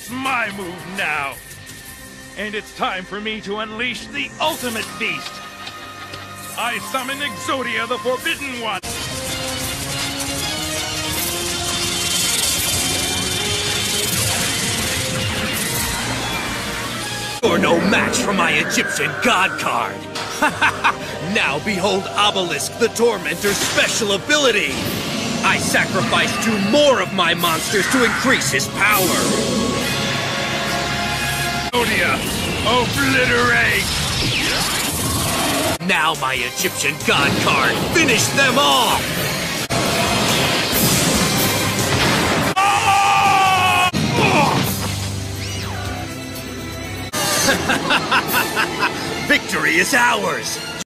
It's my move now. And it's time for me to unleash the ultimate beast. I summon Exodia, the Forbidden One. You're no match for my Egyptian god card. Now behold Obelisk, the Tormentor's special ability. I sacrifice 2 more of my monsters to increase his power. Exodia, obliterate! Now my Egyptian god card, finish them off! Victory is ours!